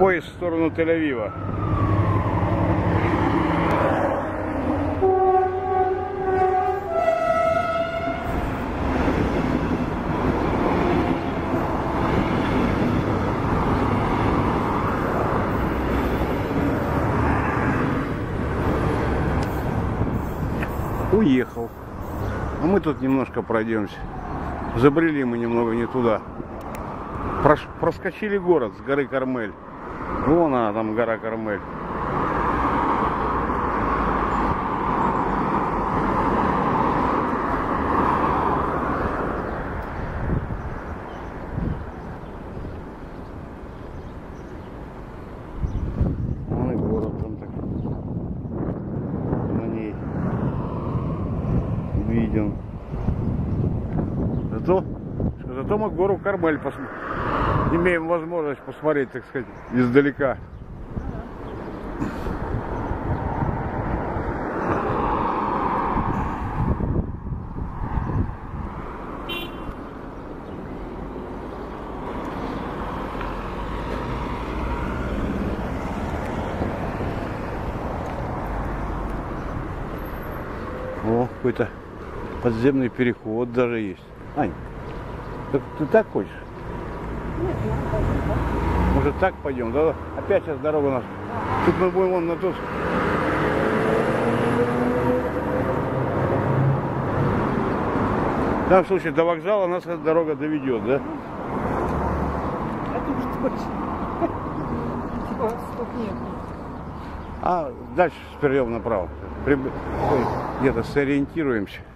Поезд в сторону Тель-Авива. Уехал. А мы тут немножко пройдемся. Забрели мы немного не туда. Проскочили город с горы Кармель. Вон она там, гора Кармель. Вон и город там так. На ней виден. Зато мы гору Кармель имеем возможность посмотреть, так сказать, издалека. О, какой-то подземный переход даже есть. Ань, ты так хочешь? Нет, я Может так пойдем? Да? Опять сейчас дорога у нас. Тут мы будем вон на тот. В данном случае до вокзала нас эта дорога доведет, да? Это уж точно. Стоп, нет. А дальше сперем направо. Где-то сориентируемся.